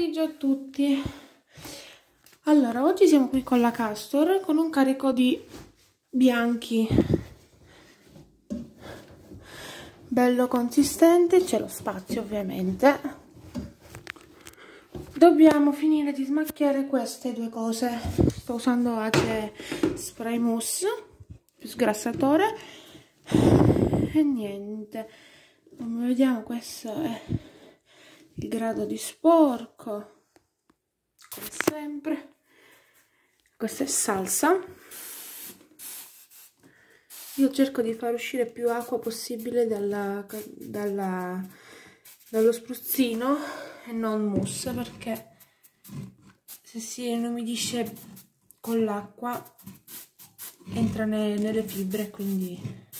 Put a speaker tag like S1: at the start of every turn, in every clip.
S1: pomeriggio a tutti. Allora, oggi siamo qui con la Castor con un carico di bianchi bello consistente, c'è lo spazio ovviamente. Dobbiamo finire di smacchiare queste due cose. Sto usando Ace Spray Mousse più sgrassatore e niente, come vediamo questo è il grado di sporco, come sempre. Questa è salsa. Io cerco di far uscire più acqua possibile dallo spruzzino e non mousse, perché se si inumidisce con l'acqua entra nelle fibre, quindi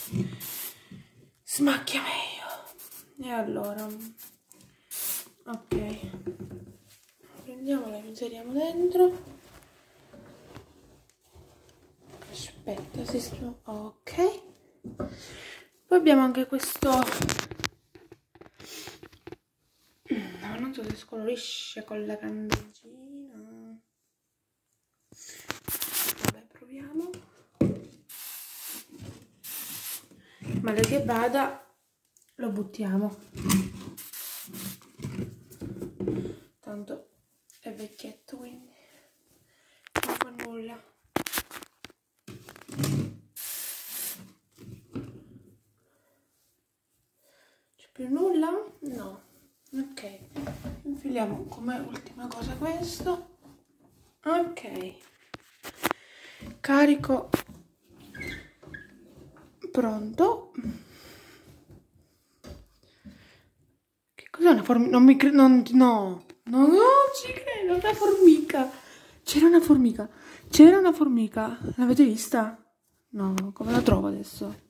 S1: smacchia meglio. E allora, ok, prendiamola e inseriamo dentro. Aspetta, ok. Poi abbiamo anche questo, no, non so se scolorisce con la candeggina. Vabbè, proviamo. Male che vada, lo buttiamo. Tanto è vecchietto, quindi non fa nulla. C'è più nulla? No. Ok. Infiliamo come ultima cosa questo. Ok. Carico pronto. Che cos'è una formica? Non mi credo. No, non ci credo. Una formica. C'era una formica. C'era una formica. L'avete vista? No, come la trovo adesso?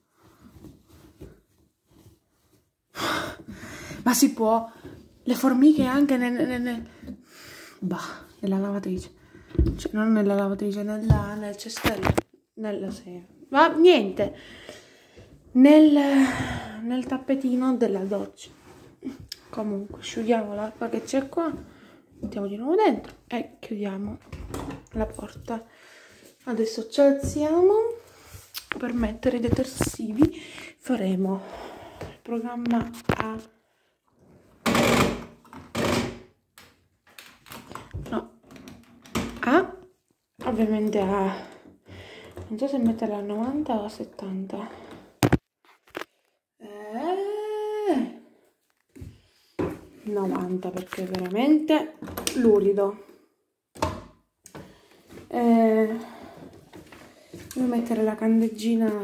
S1: Ma si può? Le formiche anche nella lavatrice. Cioè, non nella lavatrice, nel cestello. Ma niente. Nel tappetino della doccia. Comunque, asciughiamo l'acqua che c'è qua. Mettiamo di nuovo dentro e chiudiamo la porta. Adesso ci alziamo. Per mettere i detersivi faremo il programma ovviamente non so se metterla a 90 o a 70. 90 perché è veramente lurido. Devo mettere la candeggina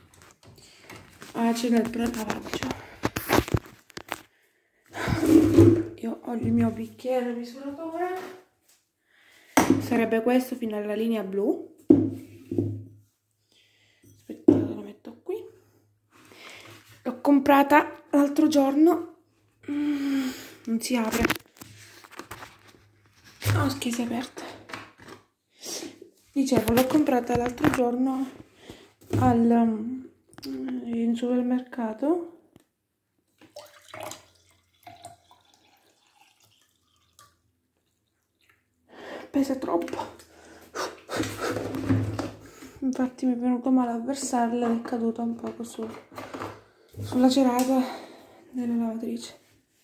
S1: Ace nel prelavaggio. Io ho il mio bicchiere misuratore. Sarebbe questo fino alla linea blu. Aspettate, lo metto qui. L'ho comprata l'altro giorno. Non si apre. Oh, schisi aperta. Dicevo, l'ho comprata l'altro giorno in supermercato. Pesa troppo, infatti mi è venuto male a versarla ed è caduta un poco sulla cerata della lavatrice.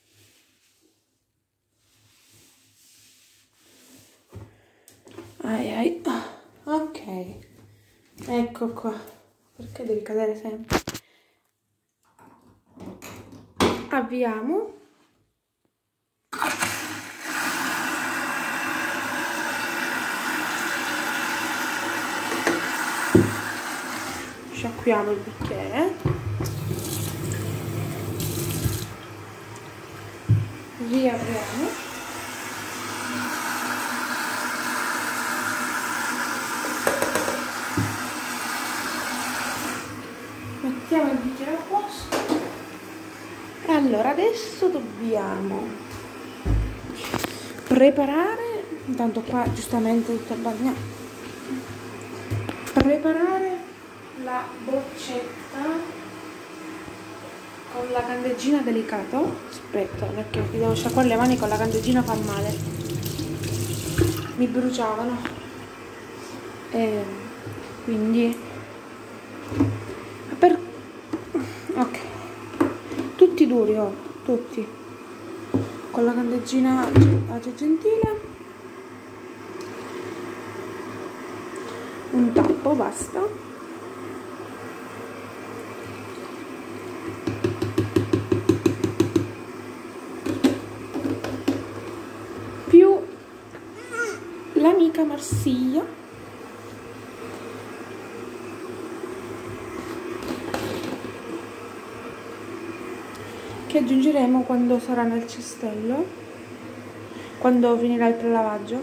S1: Ai. Ok, ecco qua. Perché devi cadere sempre? Avviamo. Sciacquiamo il bicchiere, riapriamo, mettiamo il bicchiere a posto e allora adesso dobbiamo preparare, intanto qua giustamente tutto bagnato, preparare la boccetta con la candeggina delicato. Aspetta, perché devo sciacquare le mani con la candeggina, fa male. mi bruciavano e quindi ok, tutti duri, oh, tutti con la candeggina gentile, un tappo, basta. Più l'amica Marsiglia, che aggiungeremo quando sarà nel cestello, quando finirà il prelavaggio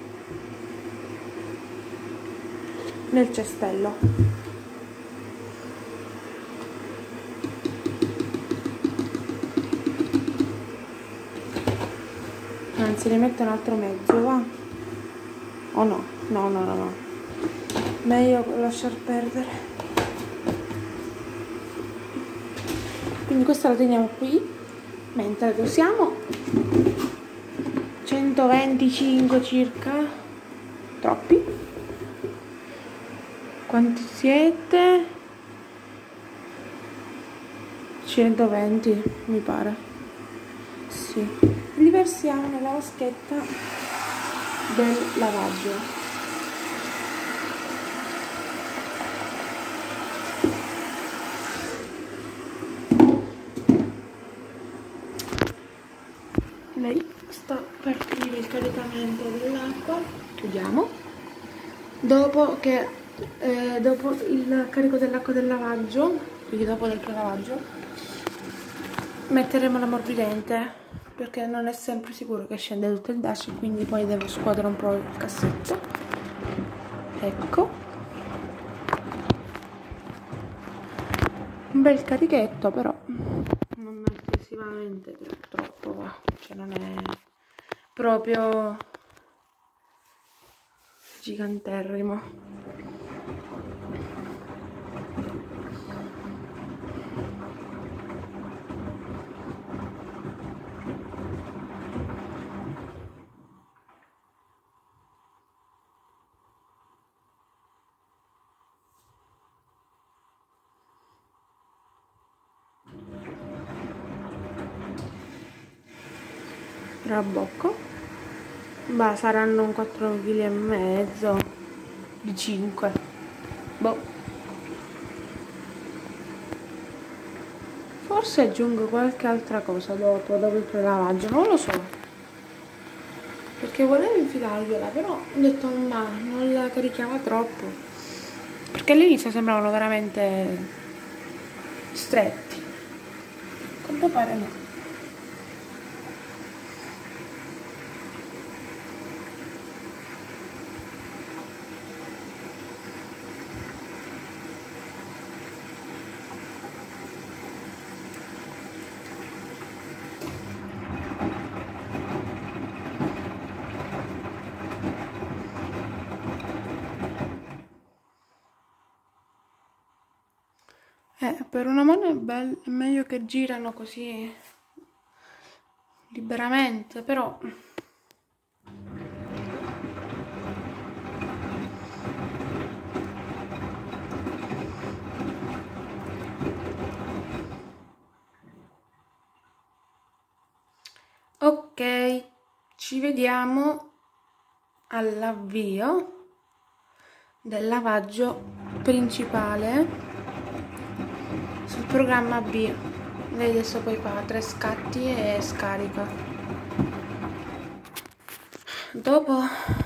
S1: nel cestello. Anzi, ne metto un altro mezzo, va? O no? No. Meglio lasciar perdere. Quindi questa la teniamo qui, mentre dosiamo 125 circa. Troppi? Quanti siete? 120 mi pare. Sì. Li versiamo nella vaschetta del lavaggio. Lei sta per finire il caricamento dell'acqua, chiudiamo. Dopo il carico dell'acqua del lavaggio, quindi dopo del prelavaggio, metteremo l'ammorbidente, perché non è sempre sicuro che scende tutto il dash, quindi poi devo scuotere un po' il cassetto. Ecco, un bel carichetto, però non eccessivamente troppo, va. Cioè non è proprio giganterrimo. Rabocco, bah, saranno un 4,5 kg di 5, boh, forse aggiungo qualche altra cosa dopo il prelavaggio, non lo so, perché volevo infilargliela, però ho detto ma non la carichiamo troppo, perché all'inizio sembravano veramente stretti, a quanto pare no. Per una mano è meglio che girano così liberamente, però ok, ci vediamo all'avvio del lavaggio principale sul programma B. Lei adesso poi fa 3 scatti e scarica. Dopo